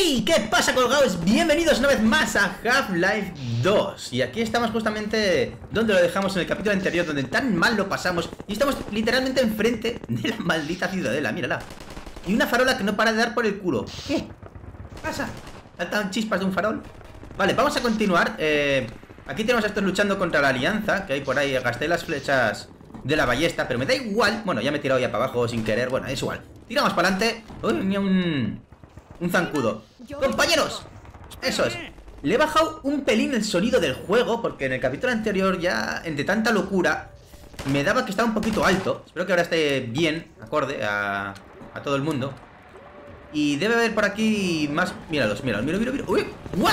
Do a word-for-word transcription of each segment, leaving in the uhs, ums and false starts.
¡Hey! ¿Qué pasa, colgados? Bienvenidos una vez más a Half-Life dos. Y aquí estamos justamente donde lo dejamos en el capítulo anterior, donde tan mal lo pasamos. Y estamos literalmente enfrente de la maldita ciudadela, mírala. Y una farola que no para de dar por el culo. ¿Qué pasa? ¿Saltan chispas de un farol? Vale, vamos a continuar. eh, Aquí tenemos a estos luchando contra la alianza que hay por ahí. Gasté las flechas de la ballesta, pero me da igual. Bueno, ya me he tirado ya para abajo sin querer. Bueno, es igual. Tiramos para adelante. Uy, venía un... un zancudo. ¡Compañeros! Eso es. Le he bajado un pelín el sonido del juego, porque en el capítulo anterior ya, entre tanta locura, me daba que estaba un poquito alto. Espero que ahora esté bien, acorde a, a todo el mundo. Y debe haber por aquí más... Míralos, míralos, mira, mira, mira. ¡Uy! ¿What?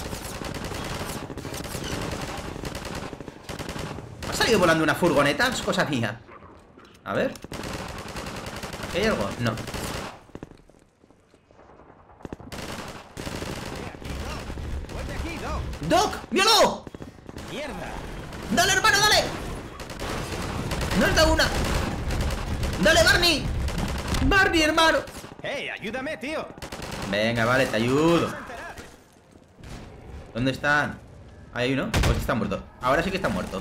¿Ha salido volando una furgoneta? Es cosa mía. A ver. ¿Aquí hay algo? No. ¡Doc! ¡Míralo! ¡Mierda! ¡Dale, hermano, dale! ¡No es da una! ¡Dale, Barney! ¡Barney, hermano! ¡Hey, ayúdame, tío! Venga, vale, te ayudo. ¿Dónde están? Ahí hay uno. Pues está muerto. Ahora sí que está muerto.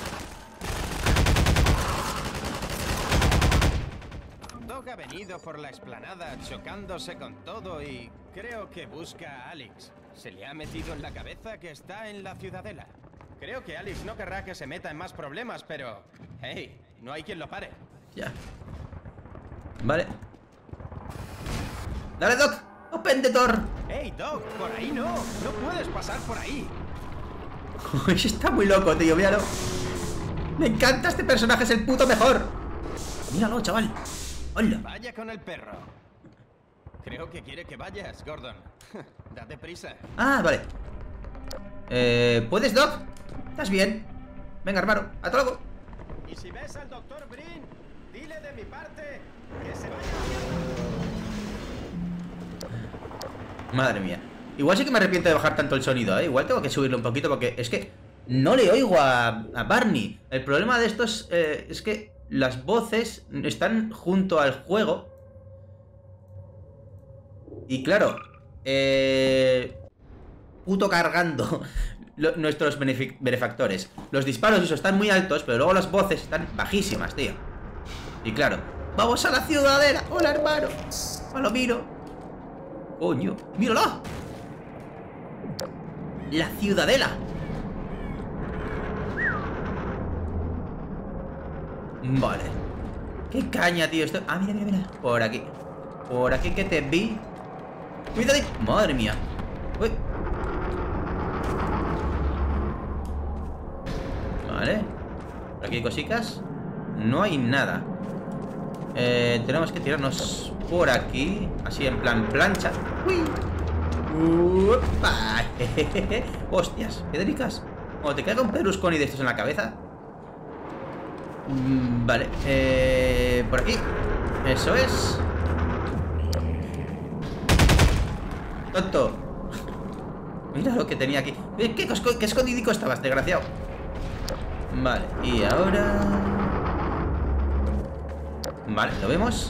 Doc ha venido por la explanada chocándose con todo y creo que busca a Alex. Se le ha metido en la cabeza que está en la ciudadela. Creo que Alex no querrá que se meta en más problemas, pero... hey, no hay quien lo pare. Ya. Vale. ¡Dale, Doc! ¡Open the door! ¡Hey, Doc! ¡Por ahí no! ¡No puedes pasar por ahí! Está muy loco, tío, míralo. Me encanta este personaje, es el puto mejor. Míralo, chaval. ¡Hola! Vaya con el perro. Creo que quiere que vayas, Gordon. Date prisa. Ah, vale. Eh, ¿puedes, Doc? ¿Estás bien? Venga, hermano, hasta luego. Y si ves al doctor Brin, dile de mi parte que se vaya. Madre mía. Igual sí que me arrepiento de bajar tanto el sonido, ¿eh? Igual tengo que subirlo un poquito porque es que no le oigo a, a Barney. El problema de esto es, eh, es que las voces están junto al juego. Y claro, eh, puto cargando lo, nuestros benefactores. Los disparos eso están muy altos, pero luego las voces están bajísimas, tío. Y claro, ¡vamos a la ciudadela! ¡Hola, hermano! ¡A lo miro! ¡Coño! ¡Míralo! ¡La ciudadela! Vale. ¡Qué caña, tío! Esto... Ah, mira, mira, mira. Por aquí. Por aquí que te vi. ¡Cuidado! ¡Madre mía! Uy. Vale. Por aquí hay cositas. No hay nada. Eh, tenemos que tirarnos por aquí. Así en plan plancha. ¡Uy! ¡Upa! ¡Hostias! ¡Qué delicas! Cuando te caiga un Perusconi de estos en la cabeza. mm, Vale. Eh, por aquí. Eso es. Tonto. Mira lo que tenía aquí. ¿Qué, qué, qué escondidico estabas, desgraciado? Vale, y ahora... Vale, ¿lo vemos?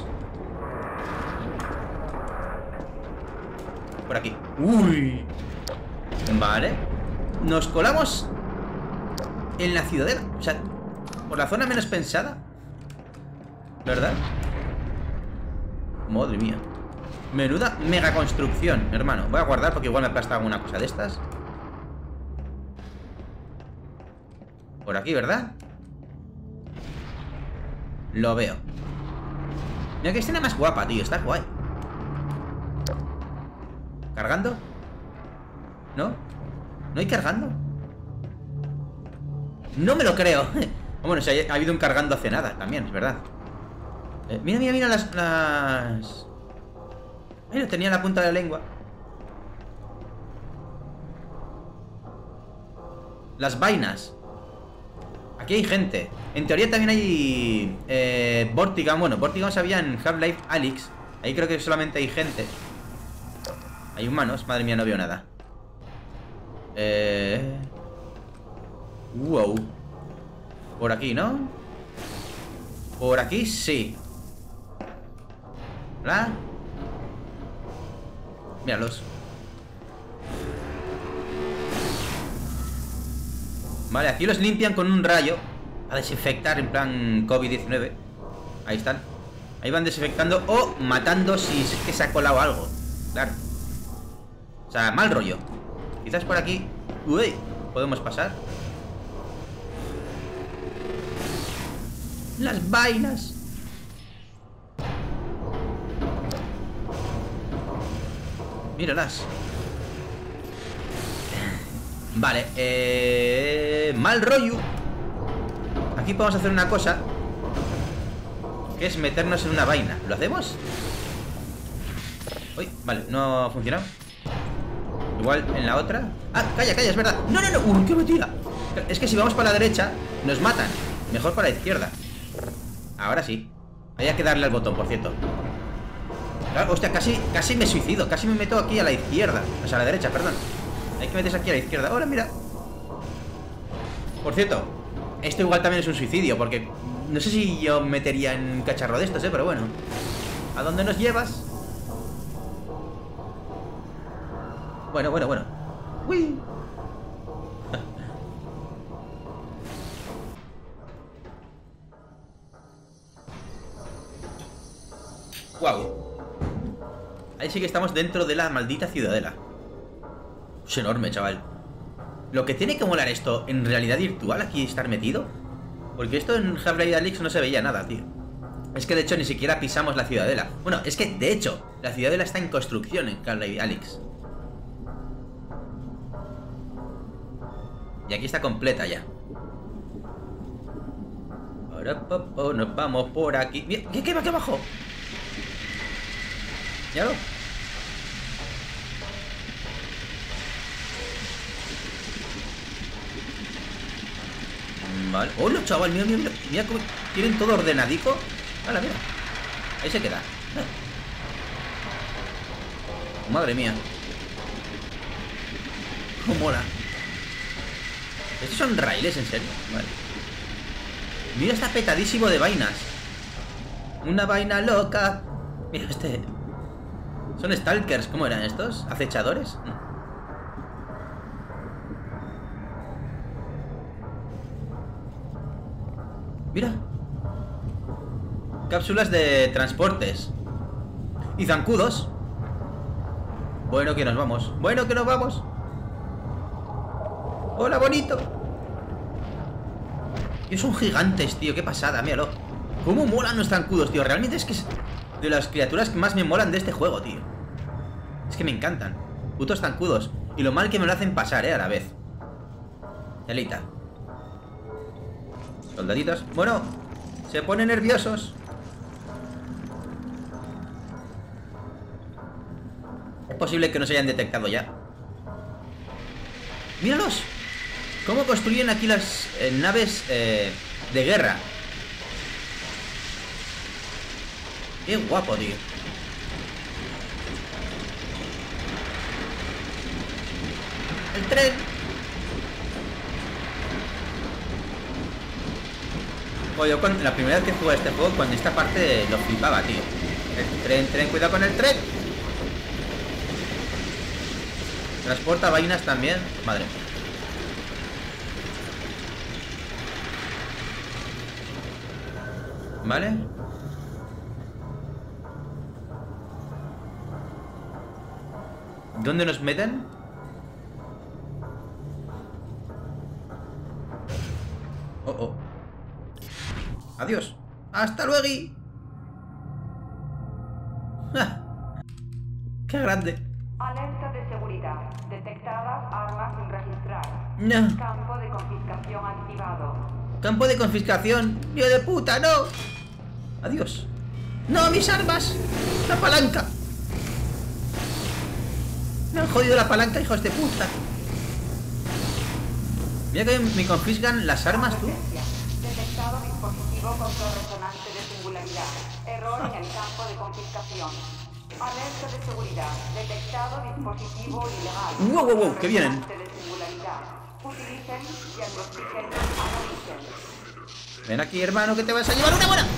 Por aquí. Uy. Vale. Nos colamos en la ciudadela. O sea, por la zona menos pensada, ¿verdad? Madre mía. Menuda mega construcción, hermano. Voy a guardar porque igual me aplasta alguna cosa de estas. Por aquí, ¿verdad? Lo veo. Mira que escena más guapa, tío. Está guay. ¿Cargando? ¿No? ¿No hay cargando? No me lo creo. Bueno, si ha habido un cargando hace nada también, es verdad. eh, Mira, mira, mira las... las... Ay, lo tenía en la punta de la lengua. Las vainas. Aquí hay gente. En teoría también hay eh, Vortigan. Bueno, Vortigan se había en Half-Life Alyx. Ahí creo que solamente hay gente. Hay humanos. Madre mía, no veo nada. Eh... Wow. Por aquí, ¿no? Por aquí sí. ¿Hola? Míralos. Vale, aquí los limpian con un rayo a desinfectar en plan COVID diecinueve. Ahí están. Ahí van desinfectando o matando si es que se ha colado algo. Claro. O sea, mal rollo. Quizás por aquí. Uy, podemos pasar. Las vainas. Míralas. Vale, eh... mal rollo. Aquí podemos hacer una cosa, que es meternos en una vaina. ¿Lo hacemos? Uy, vale, no ha funcionado. Igual en la otra. Ah, calla, calla, es verdad. No, no, no, uy, qué mentira. Es que si vamos para la derecha, nos matan. Mejor para la izquierda. Ahora sí. Hay que darle al botón, por cierto. Claro, hostia, casi, casi me suicido. Casi me meto aquí a la izquierda. O sea, a la derecha, perdón. Hay que meterse aquí a la izquierda. Ahora, mira. Por cierto, esto igual también es un suicidio, porque no sé si yo metería en un cacharro de estos, ¿eh? Pero bueno. ¿A dónde nos llevas? Bueno, bueno, bueno. Uy. Wow. Ahí sí que estamos dentro de la maldita ciudadela. Es enorme, chaval. Lo que tiene que molar esto en realidad virtual, aquí estar metido, porque esto en Half-Life Alyx no se veía nada, tío. Es que de hecho ni siquiera pisamos la ciudadela. Bueno, es que de hecho la ciudadela está en construcción en Half-Life Alyx. Y aquí está completa ya. Ahora oh, nos vamos por aquí. ¿Qué, qué va aquí abajo? ¿Míralo? Vale. ¡Hola, chaval! Mira, mira, mira. Mira cómo tienen todo ordenadico. ¡Hala, mira! Ahí se queda. Oh, madre mía. ¡Cómo mola! ¿Estos son raíles, en serio? Vale. Mira, está petadísimo de vainas. Una vaina loca. Mira, este... Son stalkers, ¿cómo eran estos? ¿Acechadores? No. Mira. Cápsulas de transportes. Y zancudos. Bueno, que nos vamos. Bueno, que nos vamos. Hola, bonito. Y son gigantes, tío. Qué pasada, míralo. Cómo molan los zancudos, tío. Realmente es que es de las criaturas que más me molan de este juego, tío. Es que me encantan. Putos zancudos. Y lo mal que me lo hacen pasar, eh, a la vez. Telita. Soldaditos. Bueno, se ponen nerviosos. Es posible que nos hayan detectado ya. ¡Míralos! ¿Cómo construyen aquí las eh, naves eh, de guerra? ¡Qué guapo, tío! El tren. Oye, yo cuando, la primera vez que jugué a este juego, cuando esta parte lo flipaba, tío. El tren, tren, cuidado con el tren. Transporta vainas también. Madre mía. ¿Vale? ¿Dónde nos meten? Oh, oh. Adiós. Hasta luego. ¡Ah! ¡Qué grande! Alerta de seguridad. Detectadas armas sin registrar. No. Campo de confiscación activado. Campo de confiscación. ¡Hijo de puta, no! Adiós. ¡No, mis armas! ¡La palanca! Me han jodido la palanca, hijos de puta. Mira que me confiscan las armas, tú. Detectado dispositivo control resonante de singularidad. Error en el campo de confiscación. Alerta de seguridad. Detectado dispositivo ilegal. ¡Wow, wow, wow! ¡Que vienen! De singularidad. Utilicen diagnostiquen, analicen. Ven aquí, hermano, que te vas a llevar una buena.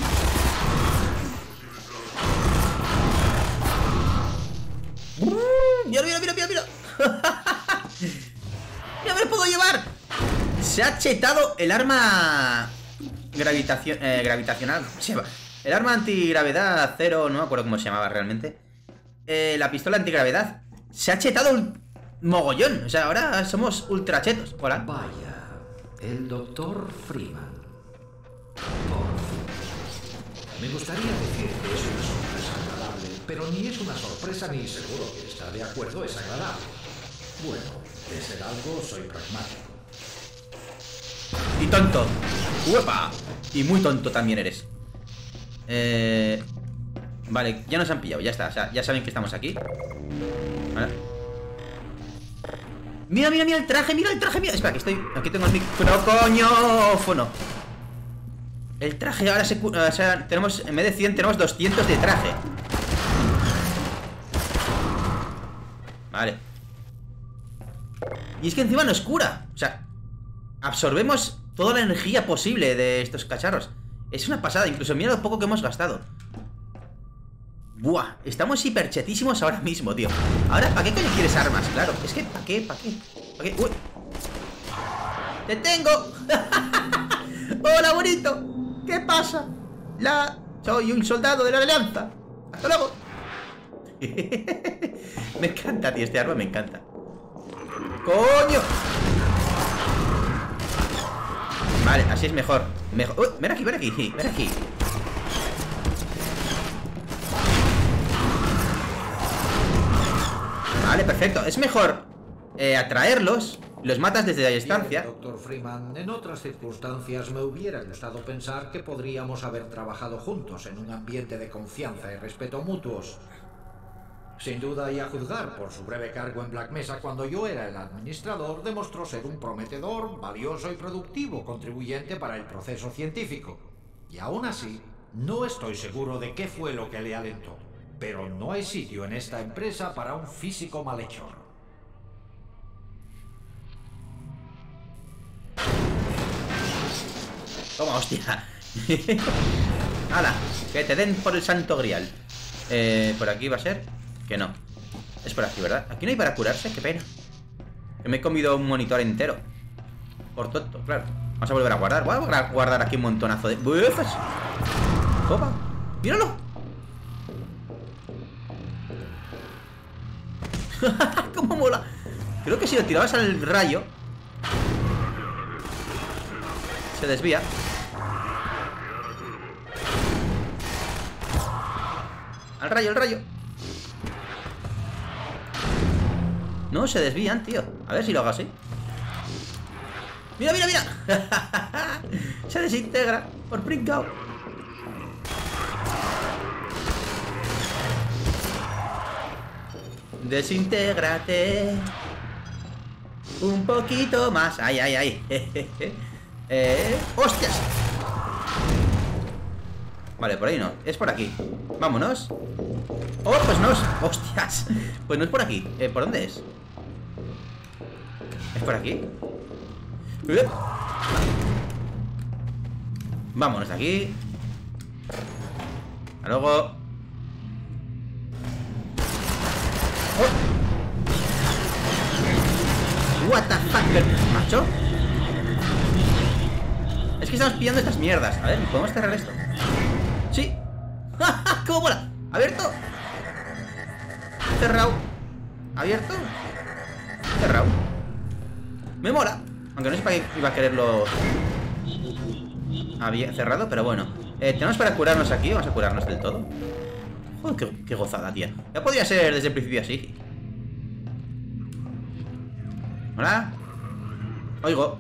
¡Mira, mira, mira, mira, mira! ¡Ya me lo puedo llevar! Se ha chetado el arma gravitación, eh, gravitacional. El arma antigravedad cero, no me acuerdo cómo se llamaba realmente. Eh, la pistola antigravedad. Se ha chetado un mogollón. O sea, ahora somos ultra chetos. Hola. Vaya, el doctor Freeman. Por fin. Me gustaría decir que es una sorpresa agradable, pero ni es una sorpresa ni seguro que está de acuerdo es agradable. Bueno, de ser algo soy pragmático. Y tonto. ¡Uepa! Y muy tonto también eres. Eh... Vale, ya nos han pillado, ya está. O sea, ya saben que estamos aquí. Vale. Mira, mira, mira el traje, mira el traje, mira. Espera, que estoy. Aquí tengo el micrófono. El traje ahora se. O sea, tenemos. En vez de cien, tenemos doscientos de traje. Vale. Y es que encima nos cura. O sea, absorbemos toda la energía posible de estos cacharros. Es una pasada, incluso mira lo poco que hemos gastado. Buah, estamos hiperchetísimos ahora mismo, tío. Ahora, ¿para qué coño quieres armas? Claro, es que, ¿para qué? ¿Para qué? ¿Para qué? ¡Uy! ¡Te tengo! ¡Hola, bonito! ¿Qué pasa? La... Soy un soldado de la alianza. ¡Hasta luego! Me encanta, tío, este arma me encanta. ¡Coño! Vale, así es mejor. Mejor. Uy, ven aquí, ven aquí, ven aquí. Vale, perfecto. Es mejor eh, atraerlos. Los matas desde la distancia. Bien, doctor Freeman, en otras circunstancias me hubiera gustado pensar que podríamos haber trabajado juntos en un ambiente de confianza y respeto mutuos. Sin duda, y a juzgar por su breve cargo en Black Mesa cuando yo era el administrador, demostró ser un prometedor, valioso y productivo contribuyente para el proceso científico. Y aún así, no estoy seguro de qué fue lo que le alentó. Pero no hay sitio en esta empresa para un físico malhechor. Toma, hostia. ¡Hala! Que te den por el santo grial. Eh, ¿por aquí va a ser? Que no. Es por aquí, ¿verdad? Aquí no hay para curarse, qué pena. Que me he comido un monitor entero. Por tonto, claro. Vamos a volver a guardar. Voy a guardar aquí un montonazo de... ¡Bufas! ¡Toma! ¡Míralo! ¡Cómo mola! Creo que si lo tirabas al rayo se desvía. Al rayo, al rayo. No, se desvían, tío. A ver si lo hago así. ¡Mira, mira, mira! Se desintegra por pringao. Desintégrate un poquito más. Ay, ay, ay. eh, ¡Hostias! Vale, por ahí no. Es por aquí. Vámonos. Oh, pues no es... ¡Hostias! Pues no es por aquí. eh, ¿Por dónde es? ¿Es por aquí? Vámonos de aquí. Hasta luego. What the fuck, macho. Es que estamos pillando estas mierdas. A ver, ¿podemos cerrar esto? Sí. ¿Cómo mola? ¿Abierto? Cerrado. ¿Abierto? Cerrado. Me mola. Aunque no sé para qué iba a quererlo había cerrado, pero bueno. eh, Tenemos para curarnos aquí. Vamos a curarnos del todo. Joder, qué, qué gozada, tía. Ya podría ser desde el principio así. Hola. Oigo.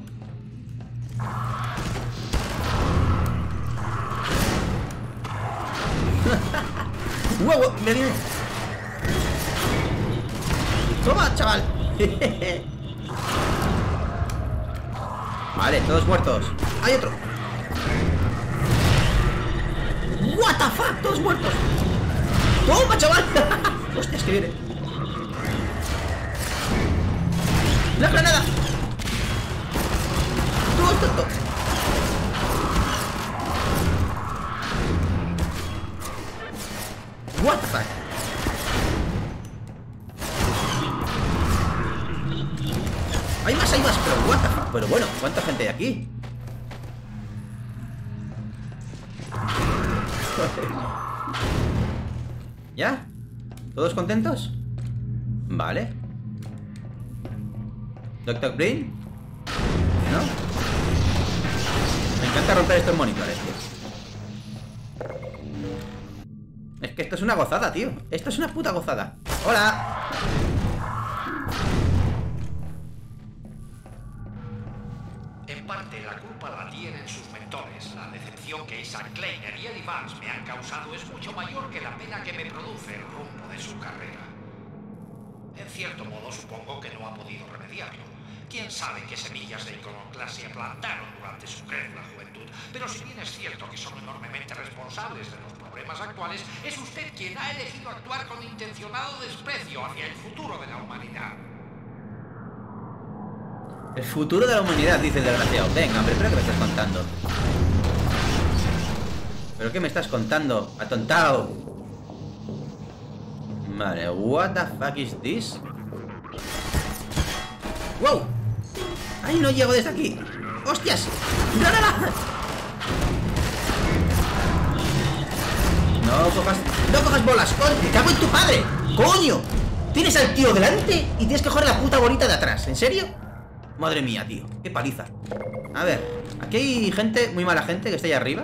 ¡Huevo! ¡Me viene! ¡Toma, chaval! Vale, todos muertos. ¡Hay otro! ¡What the fuck! ¡Todos muertos! ¡Toma, chaval! ¡Hostias, que viene! ¡La granada! ¡Todo tonto! What the fuck? ¡Hay más! más, hay más, pero what the fuck. Pero bueno, ¿cuánta gente hay aquí? ¿Ya? ¿Todos contentos? Vale. ¿Doctor Green? ¿No? Me encanta romper estos monitores, tío. Es que esto es una gozada, tío. Esto es una puta gozada. ¡Hola! En parte la culpa la tienen sus mentores. La decepción que Isaac Kleiner y Eddie Vance me han causado es mucho mayor que la pena que me produce el rumbo de su carrera. En cierto modo supongo que no ha podido remediarlo. Quién sabe qué semillas de iconoclasia plantaron durante su crédula juventud, pero si bien es cierto que son enormemente responsables de los problemas actuales, es usted quien ha elegido actuar con intencionado desprecio hacia el futuro de la humanidad. El futuro de la humanidad, dice el desgraciado. Venga, hombre, ¿pero qué me estás contando? ¿Pero qué me estás contando? Atontado. Vale, what the fuck is this? ¡Wow! ¡Ay, no llego desde aquí! ¡Hostias! ¡No, no, no! No cojas... ¡No cojas bolas! ¡Coño! ¡Me cago en tu padre! ¡Coño! Tienes al tío delante y tienes que coger la puta bolita de atrás. ¿En serio? Madre mía, tío. ¡Qué paliza! A ver, aquí hay gente, muy mala gente, que está ahí arriba.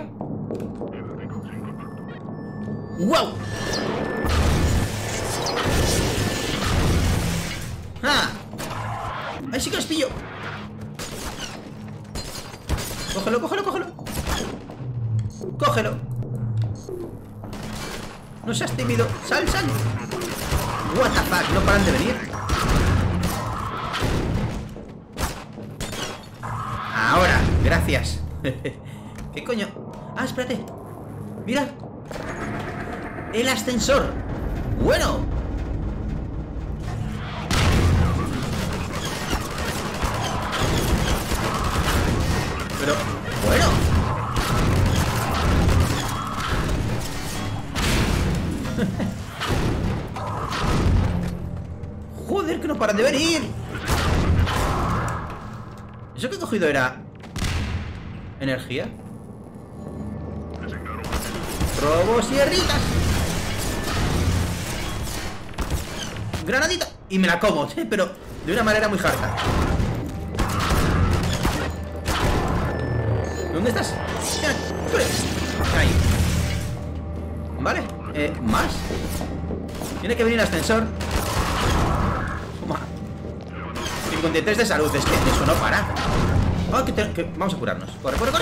¡Wow! ¡Ah! ¡Ahí sí que los pillo! Cógelo, cógelo, cógelo. Cógelo. No seas tímido. Sal, sal. What the fuck, no paran de venir. Ahora, gracias. ¿Qué coño? Ah, espérate. Mira. El ascensor. Bueno. Pero, bueno. Joder, que no paran de venir. ¿Eso que he cogido era energía? Robos y herritas. Granadita. Y me la como, ¿sí? Pero de una manera muy harta. ¿Dónde estás? Ahí. Vale, eh, ¿más? Tiene que venir el ascensor. Toma. cincuenta y tres de salud, es que eso no para. Oh, que te, que vamos a curarnos. Corre, corre, corre.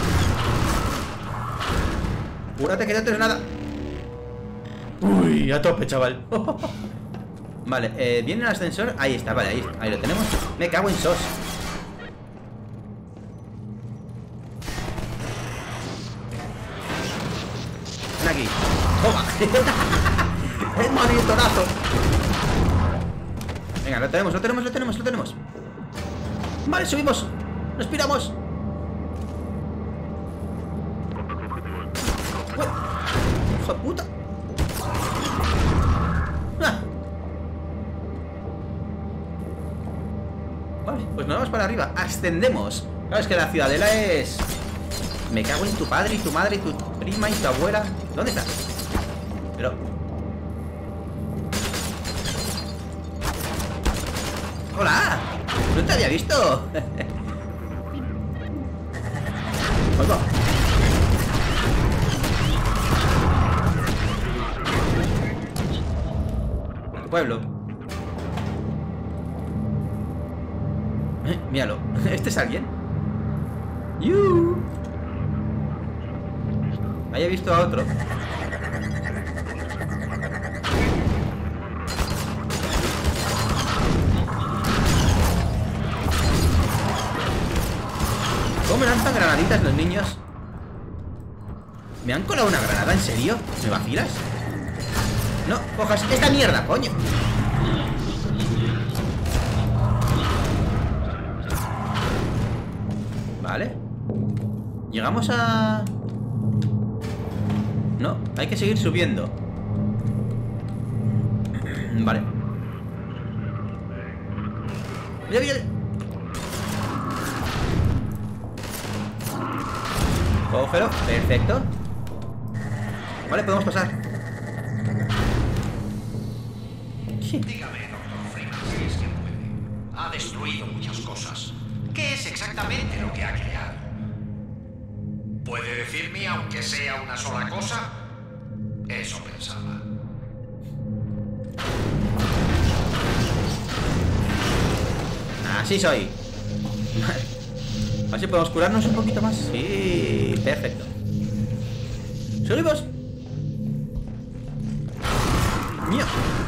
Cúrate que no tienes nada. Uy, a tope, chaval. Vale, eh, viene el ascensor. Ahí está, vale, ahí, ahí lo tenemos. Me cago en sos. Ven aquí. Toma. El monitorazo. Venga, lo tenemos, lo tenemos, lo tenemos, lo tenemos. Vale, subimos. Nos piramos. Uy. Hijo de puta. Ah. Vale, pues nos vamos para arriba. Ascendemos. Claro, es que la ciudadela es... Me cago en tu padre y tu madre y tu prima y tu abuela. ¿Dónde estás? Pero... ¡Hola! ¡No te había visto! ¡Oigo! El pueblo. Eh, míralo. ¿Este es alguien? ¡Yu! Haya visto a otro. ¿Cómo lanzan granaditas los niños? ¿Me han colado una granada? ¿En serio? ¿Me vacilas? No, cojas esta mierda, coño. Vale. Llegamos a... No, hay que seguir subiendo. Vale. Mira, mira. Cógelo, perfecto. Vale, podemos pasar. Dígame, doctor Freeman, si es que puede. Ha destruido muchas cosas. ¿Qué es exactamente lo que ha creado? ¿Puede decirme, aunque sea una sola cosa? Eso pensaba. Así soy. A ver si podemos curarnos un poquito más. Sí, perfecto. Subimos. Mío.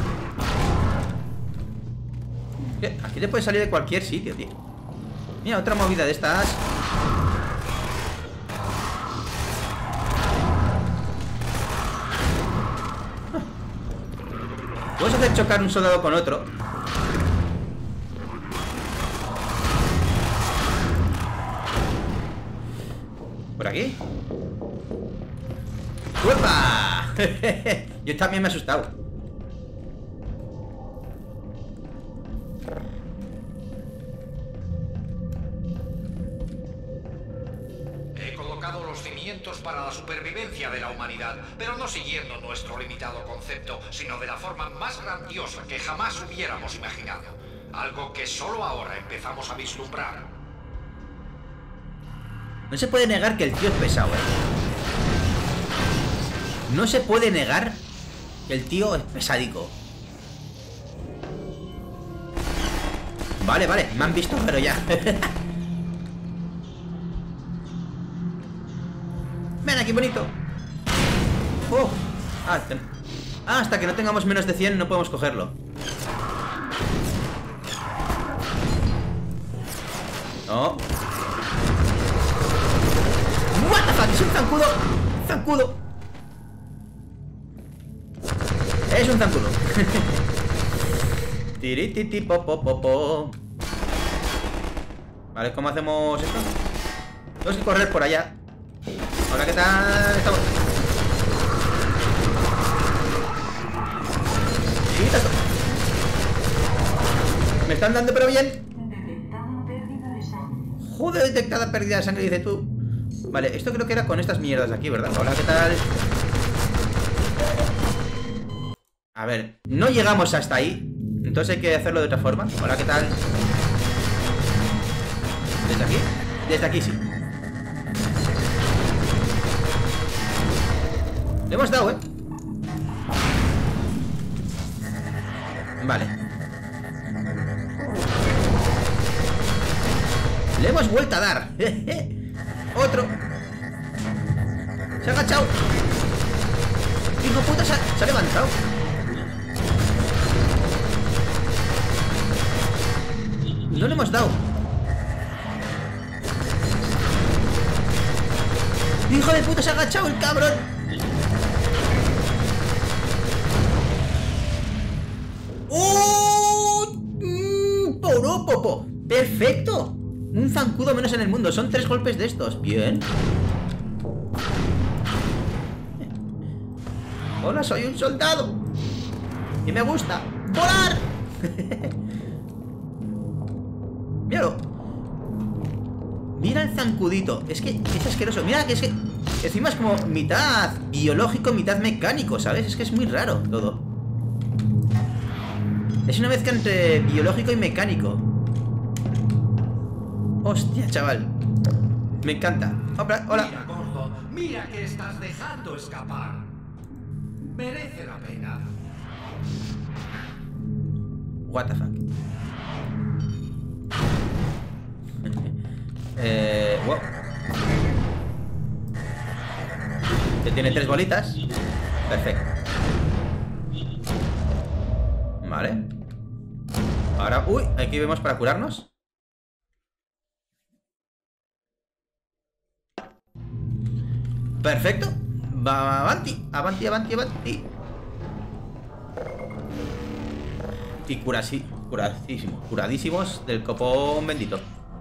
Aquí te puede salir de cualquier sitio, tío. Mira, otra movida de estas. Puedes hacer chocar un soldado con otro. ¿Por aquí? ¡Uepa! Yo también me he asustado. Los cimientos para la supervivencia de la humanidad, pero no siguiendo nuestro limitado concepto, sino de la forma más grandiosa que jamás hubiéramos imaginado. Algo que solo ahora empezamos a vislumbrar. No se puede negar que el tío es pesado, ¿eh? No se puede negar que el tío es pesadico. Vale, vale, me han visto, pero ya. Ven aquí, bonito. Oh. Ah, ten... ah, hasta que no tengamos menos de cien no podemos cogerlo. No. What the fuck, es un zancudo. Zancudo. Es un zancudo. Tirititi po po po po. Vale, ¿cómo hacemos esto? Tenemos que correr por allá. Hola, ¿qué tal? Estamos... Quita esto. Me están dando pero bien. Joder, detectada pérdida de sangre, dice tú. Vale, esto creo que era con estas mierdas de aquí, ¿verdad? Hola, ¿qué tal? A ver, no llegamos hasta ahí. Entonces hay que hacerlo de otra forma. Hola, ¿qué tal? ¿Desde aquí? Desde aquí sí. Le hemos dado, ¿eh? Vale. Le hemos vuelto a dar. Otro. Se ha agachado. Hijo puta, se ha, se ha levantado. No le hemos dado. Hijo de puta, se ha agachado el cabrón. ¡Oh! Mm, ¡Porópopo! ¡Perfecto! Un zancudo menos en el mundo. Son tres golpes de estos. Bien. Hola, soy un soldado. Y me gusta volar. Míralo. Mira el zancudito. Es que es asqueroso. Mira que es que encima es como mitad biológico, mitad mecánico, ¿sabes? Es que es muy raro todo. Es una mezcla entre biológico y mecánico. Hostia, chaval. Me encanta. Hola, hola. Mira, gordo, mira que estás dejando escapar. Merece la pena. What the fuck. eh, wow. Que tiene tres bolitas. Perfecto. Vale. Ahora, uy, aquí vemos para curarnos. Perfecto. Va, avanti, avanti, avanti, avanti. Y curasi, curadísimo, curadísimos del copón bendito.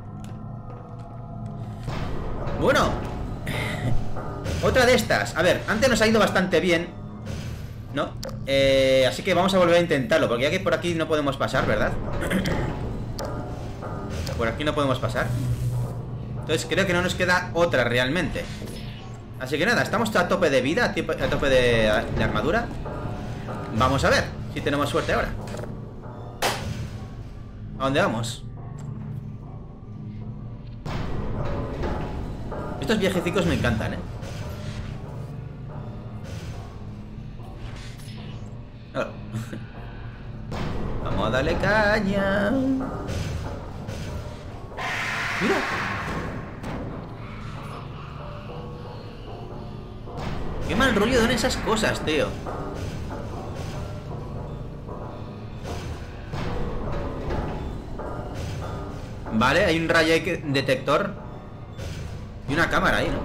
Bueno. Otra de estas. A ver, antes nos ha ido bastante bien, ¿no? Eh, así que vamos a volver a intentarlo, porque ya que por aquí no podemos pasar, ¿verdad? Por aquí no podemos pasar. Entonces creo que no nos queda otra realmente. Así que nada, estamos a tope de vida, a tope, a tope de, de armadura. Vamos a ver si tenemos suerte ahora. ¿A dónde vamos? Estos viejecicos me encantan, ¿eh? Claro. Vamos a darle caña. Mira. Qué mal rollo dan esas cosas, tío. Vale, hay un rayo detector y una cámara ahí, ¿no?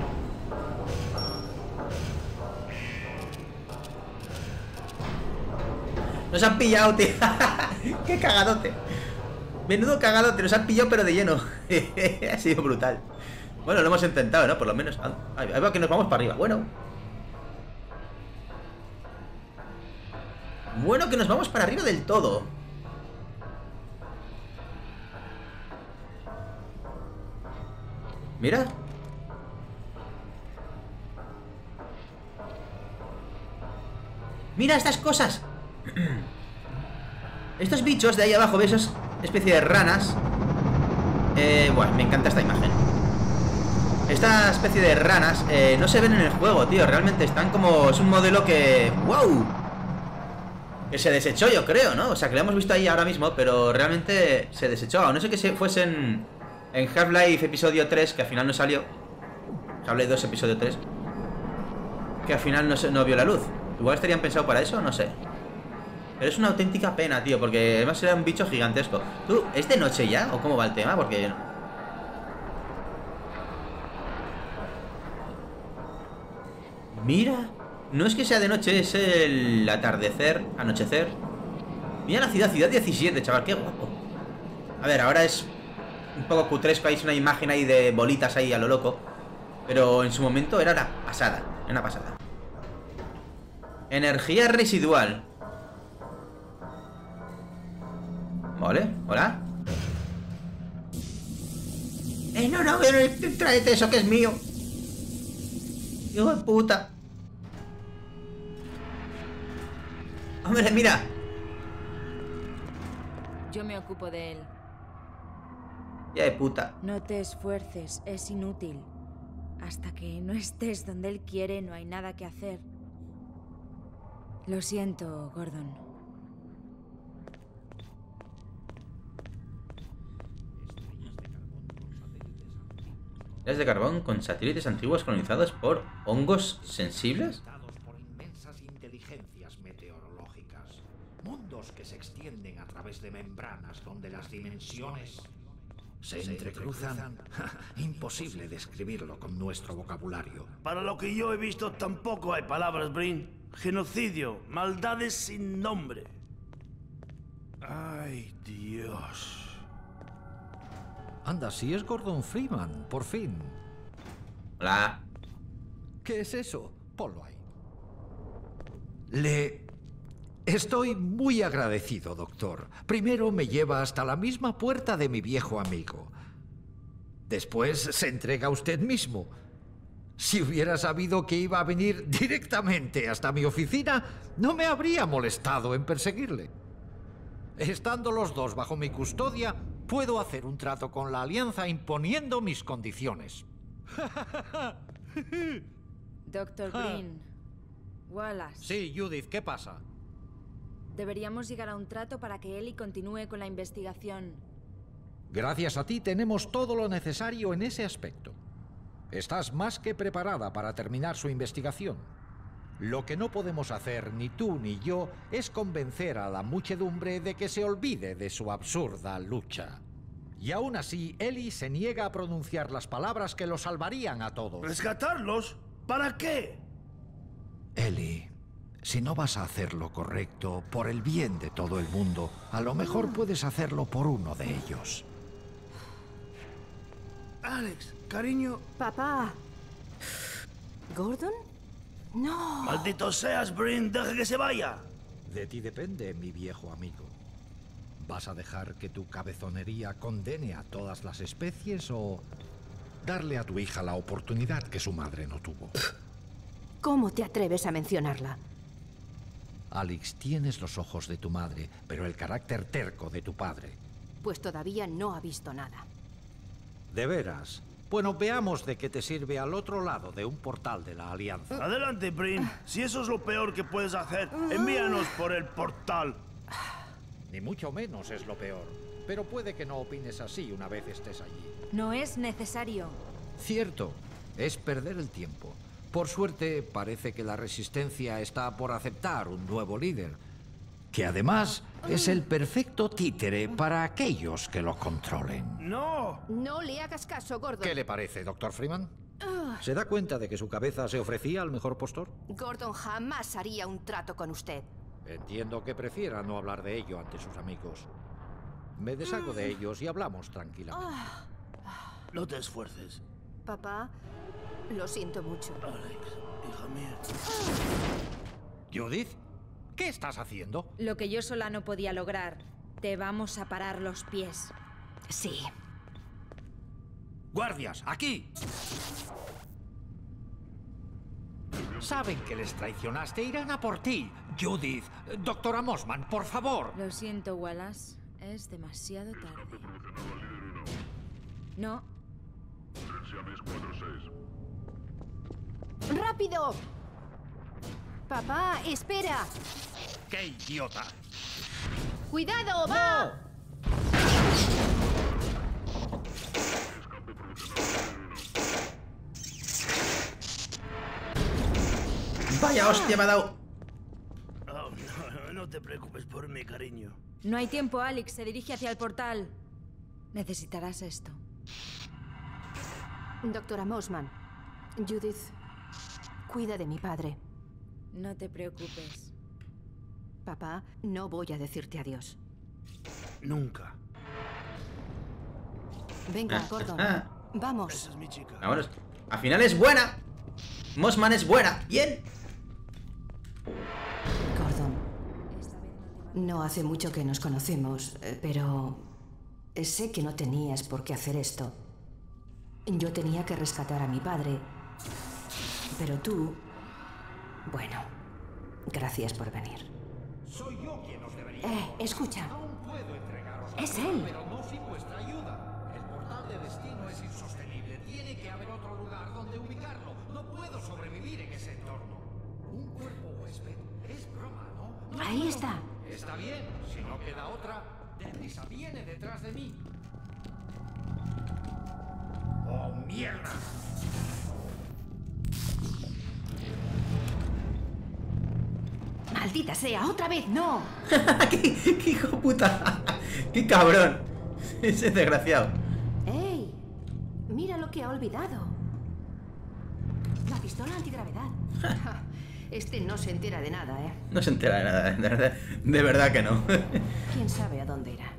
Nos han pillado, tío. Qué cagadote. Menudo cagadote, nos han pillado pero de lleno. Ha sido brutal. Bueno, lo hemos intentado, ¿no? Por lo menos. Ahí veo que nos vamos para arriba. Bueno. Bueno, que nos vamos para arriba del todo. Mira. Mira estas cosas. Estos bichos de ahí abajo, ¿ves? Esas especie de ranas. Eh, bueno, me encanta esta imagen. Esta especie de ranas eh, no se ven en el juego, tío. Realmente están como... Es un modelo que... ¡Wow! Que se desechó, yo creo, ¿no? O sea, que lo hemos visto ahí ahora mismo, pero realmente se desechó. A no sé que se fuesen en Half-Life episodio tres, que al final no salió. Half-Life dos episodio tres. Que al final no, se, no vio la luz. Igual estarían pensados para eso, no sé. Pero es una auténtica pena, tío, porque además era un bicho gigantesco. ¿Tú, es de noche ya? ¿O cómo va el tema? Porque... Mira, no es que sea de noche, es el atardecer, anochecer. Mira la ciudad, ciudad diecisiete, chaval, qué guapo. A ver, ahora es un poco cutresco, hay una imagen ahí de bolitas ahí a lo loco. Pero en su momento era una pasada, era una pasada. Energía residual. Vale, hola. Eh, no, no, tráete eso que es mío. Hijo de puta. Hombre, mira. Yo me ocupo de él. Ya de puta. No te esfuerces, es inútil. Hasta que no estés donde él quiere, no hay nada que hacer. Lo siento, Gordon. Estrellas de carbón con satélites antiguos colonizados por hongos sensibles. Por inmensas inteligencias meteorológicas. Mundos que se extienden a través de membranas donde las dimensiones se entrecruzan. Imposible describirlo con nuestro vocabulario. Para lo que yo he visto tampoco hay palabras, Brin. Genocidio, maldades sin nombre. Ay, Dios. Anda, si es Gordon Freeman, por fin. Hola. ¿Qué es eso? Ponlo ahí. Le... Estoy muy agradecido, doctor. Primero me lleva hasta la misma puerta de mi viejo amigo. Después se entrega a usted mismo. Si hubiera sabido que iba a venir directamente hasta mi oficina, no me habría molestado en perseguirle. Estando los dos bajo mi custodia, puedo hacer un trato con la Alianza imponiendo mis condiciones. Doctor Green. Wallace. Sí, Judith, ¿qué pasa? Deberíamos llegar a un trato para que Ellie continúe con la investigación. Gracias a ti tenemos todo lo necesario en ese aspecto. Estás más que preparada para terminar su investigación. Lo que no podemos hacer, ni tú ni yo, es convencer a la muchedumbre de que se olvide de su absurda lucha. Y aún así, Ellie se niega a pronunciar las palabras que lo salvarían a todos. ¿Rescatarlos? ¿Para qué? Ellie, si no vas a hacer lo correcto por el bien de todo el mundo, a lo mejor puedes hacerlo por uno de ellos. Alex, cariño... Papá. ¿Gordon? No. Maldito seas, Brin, deja que se vaya. De ti depende, mi viejo amigo. ¿Vas a dejar que tu cabezonería condene a todas las especies o darle a tu hija la oportunidad que su madre no tuvo. ¿Cómo te atreves a mencionarla? Alyx, tienes los ojos de tu madre, pero el carácter terco de tu padre. Pues todavía no ha visto nada. ¿De veras? Bueno, veamos de qué te sirve al otro lado de un portal de la Alianza. Adelante, Brin. Si eso es lo peor que puedes hacer, envíanos por el portal. Ni mucho menos es lo peor. Pero puede que no opines así una vez estés allí. No es necesario. Cierto, es perder el tiempo. Por suerte, parece que la Resistencia está por aceptar un nuevo líder, que además es el perfecto títere para aquellos que lo controlen. ¡No! No le hagas caso, Gordon. ¿Qué le parece, doctor Freeman? ¿Se da cuenta de que su cabeza se ofrecía al mejor postor? Gordon jamás haría un trato con usted. Entiendo que prefiera no hablar de ello ante sus amigos. Me deshago de ellos y hablamos tranquilamente. No te esfuerces. Papá, lo siento mucho. Alyx, hija mía. Judith, ¿qué estás haciendo? Lo que yo sola no podía lograr. Te vamos a parar los pies. Sí. ¡Guardias, aquí! Saben que les traicionaste, irán a por ti. Judith, doctora Mossman, por favor. Lo siento, Wallace. Es demasiado tarde. No. ¡Rápido! Papá, espera. ¡Qué idiota! ¡Cuidado, va! Vaya hostia me ha dado. Oh, no, no te preocupes por mí, cariño. No hay tiempo, Alyx. Se dirige hacia el portal. Necesitarás esto. Doctora Mossman, Judith, cuida de mi padre. No te preocupes. Papá, no voy a decirte adiós. Nunca. Venga, Gordon. Ah. Vamos. Esa es mi chica. Vámonos. Al final es buena. Mossman es buena. Bien. Gordon, no hace mucho que nos conocemos, eh, pero sé que no tenías por qué hacer esto. Yo tenía que rescatar a mi padre, pero tú... Bueno, gracias por venir. Soy yo quien os debería. Eh, escucha. Aún puedo entregaros Es algo, él. pero no sin vuestra ayuda. El portal de destino es insostenible. Tiene que haber otro lugar donde ubicarlo. No puedo sobrevivir en ese entorno. Un cuerpo huésped es broma, ¿no? No Ahí puedo. está. Está bien. Si no queda otra, deprisa, viene detrás de mí. ¡Oh, mierda! Maldita sea, otra vez, no. ¿Qué, qué hijo puta. Qué cabrón. Ese desgraciado. ¡Ey! Mira lo que ha olvidado. La pistola antigravedad. Este no se entera de nada, ¿eh? No se entera de nada. De verdad, de verdad que no. ¿Quién sabe a dónde irá?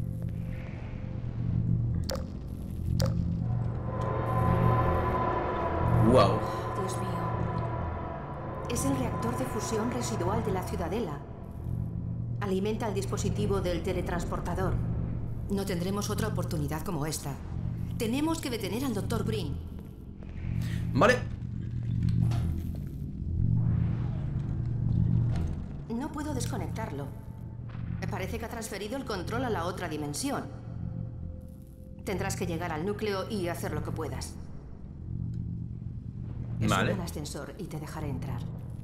Wow. Dios mío. Es el reactor de fusión residual de la Ciudadela. Alimenta el dispositivo del teletransportador. No tendremos otra oportunidad como esta. Tenemos que detener al doctor Brin. Vale. No puedo desconectarlo. Parece que ha transferido el control a la otra dimensión. Tendrás que llegar al núcleo y hacer lo que puedas. Vale. Sube al ascensor y te dejaré entrar.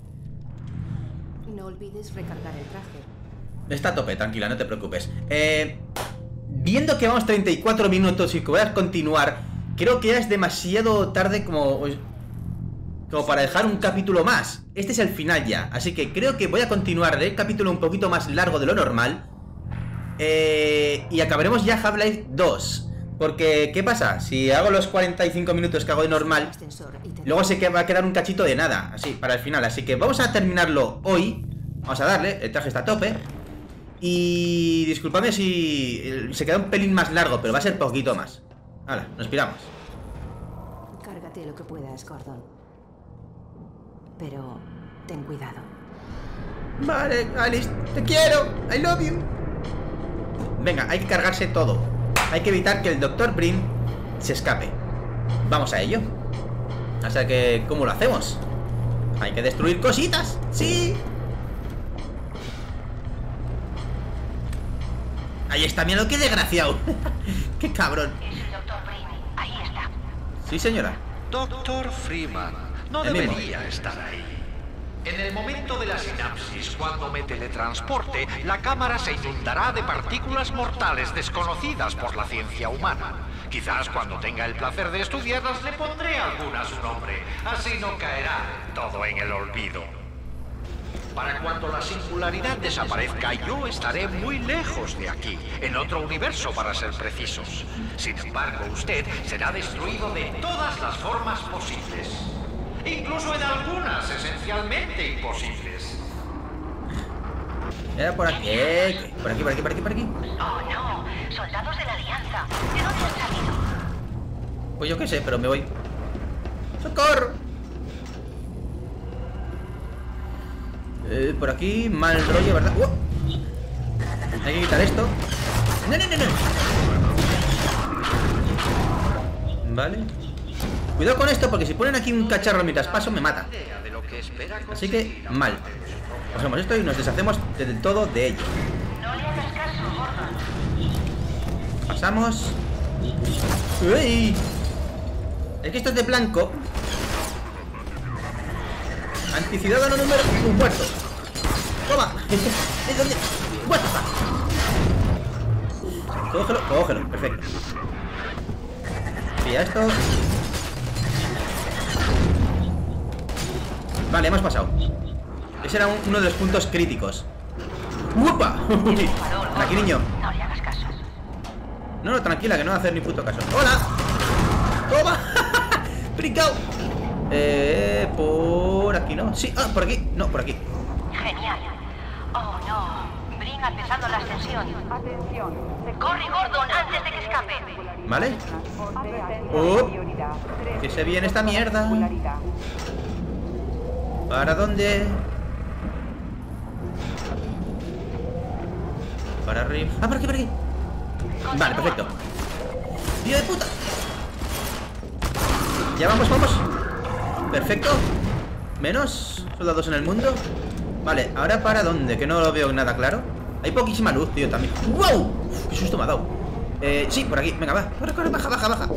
No olvides recargar el traje. Está a tope, tranquila, no te preocupes. Eh, viendo que vamos treinta y cuatro minutos y que voy a continuar, creo que ya es demasiado tarde como, como para dejar un capítulo más. Este es el final ya, así que creo que voy a continuar el capítulo un poquito más largo de lo normal. Eh, y acabaremos ya Half-Life dos. Porque, ¿qué pasa? Si hago los cuarenta y cinco minutos que hago de normal, luego se va a quedar un cachito de nada, así, para el final. Así que vamos a terminarlo hoy. Vamos a darle, el traje está a tope. Y disculpadme si se queda un pelín más largo, pero va a ser poquito más. Hala, nos piramos. Cárgate lo que puedas, Gordon. Pero ten cuidado. Vale, Alice, te quiero. I love you. Venga, hay que cargarse todo. Hay que evitar que el doctor Brin se escape. vamos a ello. O sea que, ¿cómo lo hacemos? Hay que destruir cositas. ¡Sí! Ahí está, mira lo que desgraciado. ¡Qué cabrón! Es el doctor Brin. Ahí está. Sí, señora. Doctor Freeman, no El mismo. debería estar ahí. En el momento de la sinapsis, cuando me teletransporte, la cámara se inundará de partículas mortales desconocidas por la ciencia humana. Quizás cuando tenga el placer de estudiarlas le pondré alguna a su nombre. Así no caerá todo en el olvido. Para cuando la singularidad desaparezca, yo estaré muy lejos de aquí, en otro universo para ser precisos. Sin embargo, usted será destruido de todas las formas posibles. Incluso en algunas esencialmente imposibles. Era por aquí, eh, por aquí, por aquí, por aquí, por aquí. Oh, no. Soldados de la Alianza. ¿De dónde han salido? Pues yo qué sé, pero me voy. ¡Socorro! Eh, por aquí, mal rollo, ¿verdad? ¡Uh! Hay que quitar esto. ¡No, no, no, no! Vale. Cuidado con esto, porque si ponen aquí un cacharro mientras paso, me mata. Así que, mal. Cogemos esto y nos deshacemos del todo de ello. No le hagas caso, Gordon. Pasamos. ¡Uy! Es que esto es de blanco. Anticiudadano número un muerto. Toma. ¿Es dónde? Muerto. Cógelo, cógelo, perfecto. Pilla esto. Vale, hemos pasado. Ese era un- uno de los puntos críticos. ¡Upa! Aquí, niño. No le hagas caso. No, no, tranquila, que no va a hacer ni puto caso. ¡Hola! ¡Toma! ¡Brincao! Eh, por aquí, ¿no? Sí, ah, por aquí. No, por aquí. Genial. Oh, no. Brin empezando la ascensión. Atención. Corre, Gordon, antes de que escape. ¿Vale? Advertencia Oh, de prioridad. Tres que se viene esta mierda. singularidad. ¿Para dónde? Para arriba. Ah, por aquí, por aquí. Vale, perfecto. ¡Tío de puta! Ya vamos, vamos. Perfecto. Menos soldados en el mundo. Vale, ahora para dónde, que no lo veo nada claro. Hay poquísima luz, tío, también. ¡Wow! Uf, ¡qué susto me ha dado! Eh, sí, por aquí, venga, va. Corre, corre, baja, baja, baja.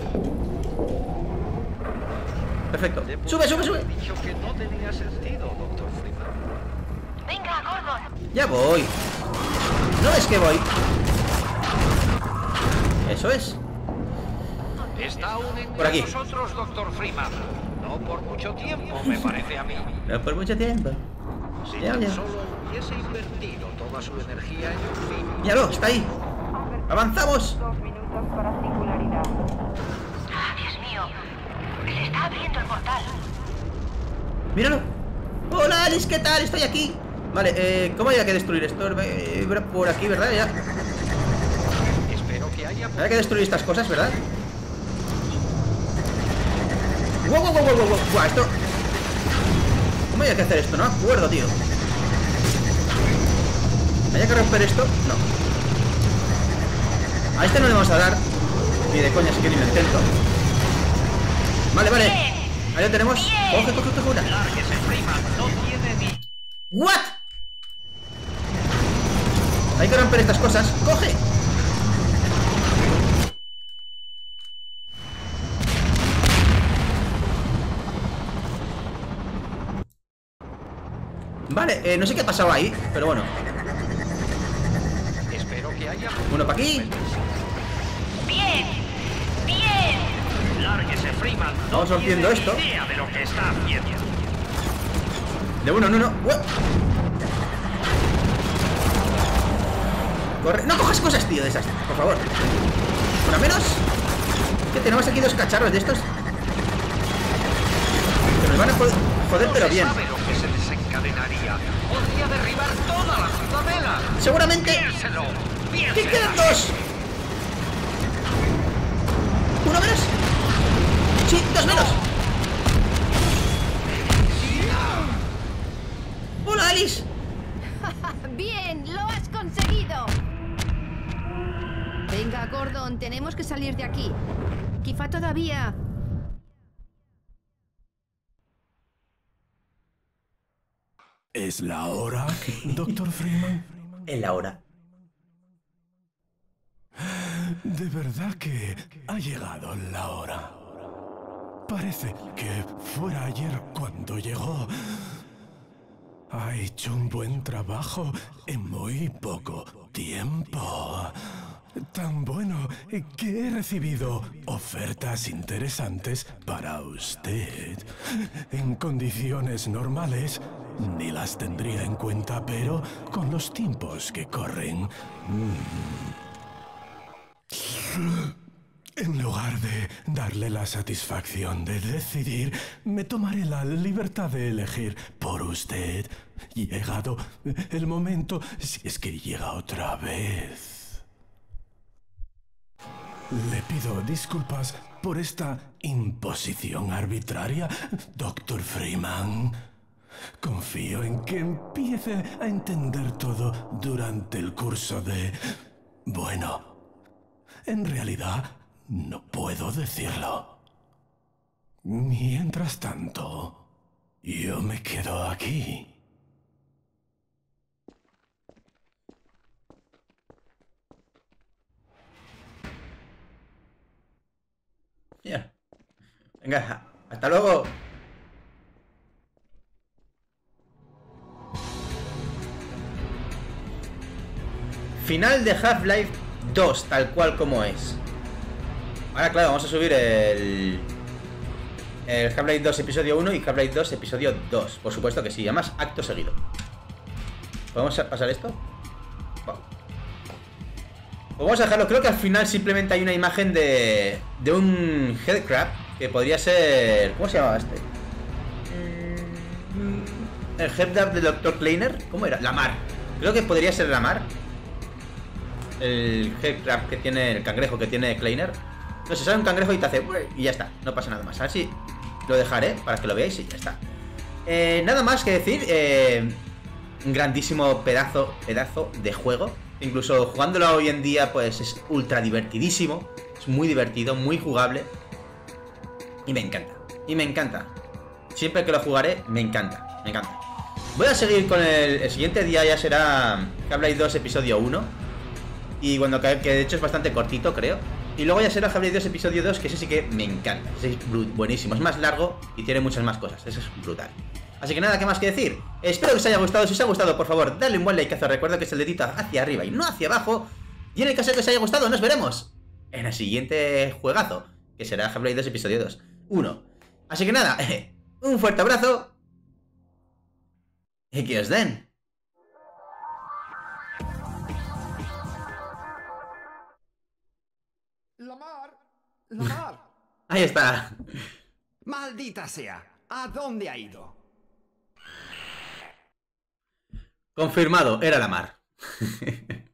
Perfecto. Sube, sube, sube. Dicho que no tenía sentido, doctor Freeman. Venga, Gordon. Ya voy. ¿No ves que voy? Eso es. Está aún entre Por aquí. nosotros, doctor Freeman. No por mucho tiempo, me parece a mí. No por mucho tiempo. Si Ya, tan ya. solo hubiese invertido toda su energía en un fin. Míralo, está ahí. ¡Avanzamos! Dos minutos para singularidad. Ah, Dios mío. Se está abriendo el portal. ¡Míralo! ¡Hola, Alice! ¿Qué tal? Estoy aquí. Vale, eh, ¿cómo hay que destruir esto? Eh, Por aquí, ¿verdad? Ya. Espero que haya... Hay que destruir estas cosas, ¿verdad? ¡Wow, wow, wow, wow, wow! ¡Guau, esto! ¿Cómo hay que hacer esto? No me acuerdo, tío. ¿Hay que romper esto? No. A este no le vamos a dar. Ni de coña, así que ni lo intento. Vale, vale. Ahí lo tenemos. Coge, coge, coge una. Lárguese, Freeman. No tiene ni... ¿What? Hay que romper estas cosas. ¡Coge! Vale, eh, no sé qué ha pasado ahí, pero bueno. Espero que haya... Uno para aquí. Bien. Bien. Lárguese, Freeman. No Vamos rompiendo tiene esto. ni idea de lo que está haciendo. De uno, no, no. ¡Uah! Corre. No cojas cosas, tío, de esas, por favor. Una menos. Que tenemos aquí dos cacharros de estos. Que nos van a joder, joder No pero se bien. sabe lo que se desencadenaría. Podría derribar toda la ciudadela. Seguramente. Piénselo. ¡Que Piénselo. quedan dos! ¿Uno menos? Sí, dos menos. ¡Hola, Alice! ¡Bien! ¡Lo has conseguido! Venga, Gordon, tenemos que salir de aquí. Quizá todavía ¿Es la hora, doctor Freeman? Es la hora. De verdad que ha llegado la hora. Parece que fuera ayer cuando llegó. Ha hecho un buen trabajo en muy poco tiempo. Tan bueno que he recibido ofertas interesantes para usted. En condiciones normales ni las tendría en cuenta, pero con los tiempos que corren... Mmm, en lugar de darle la satisfacción de decidir, me tomaré la libertad de elegir por usted. Llegado el momento, si es que llega otra vez. Le pido disculpas por esta imposición arbitraria, doctor Freeman. Confío en que empiece a entender todo durante el curso de... Bueno, en realidad no puedo decirlo. Mientras tanto, yo me quedo aquí. Yeah. Venga, hasta luego. Final de Half-Life dos, tal cual como es. Ahora, claro, vamos a subir el... El Half-Life dos episodio uno y Half-Life dos episodio dos. Por supuesto que sí, además acto seguido. ¿Podemos pasar esto? Wow. Pues vamos a dejarlo, creo que al final simplemente hay una imagen de... De un headcrab que podría ser... ¿Cómo se llamaba este? El headcrab del doctor Kleiner. ¿Cómo era? Lamar. Creo que podría ser Lamar. El headcrab que tiene... El cangrejo que tiene Kleiner. No sé, sale un cangrejo y te hace... Y ya está, no pasa nada más. A ver si lo dejaré para que lo veáis y ya está. eh, Nada más que decir. eh, Un grandísimo pedazo, pedazo de juego. Incluso jugándolo hoy en día pues es ultra divertidísimo. Es muy divertido, muy jugable. Y me encanta, y me encanta. Siempre que lo jugaré, me encanta, me encanta. Voy a seguir con el, el siguiente día ya será Half-Life dos episodio uno. Y bueno, que, que de hecho es bastante cortito, creo. Y luego ya será Half-Life dos episodio dos, que ese sí que me encanta. Ese es buenísimo, es más largo y tiene muchas más cosas. Ese es brutal. Así que nada, ¿qué más que decir? Espero que os haya gustado. Si os ha gustado, por favor, dadle un buen likeazo. Recuerda que es el dedito hacia arriba y no hacia abajo. Y en el caso de que os haya gustado, nos veremos en el siguiente juegazo, que será Half-Life dos episodio dos uno. Así que nada, un fuerte abrazo y que os den. Lamar, Lamar. Ahí está. Maldita sea, ¿a dónde ha ido? Confirmado, era Lamar.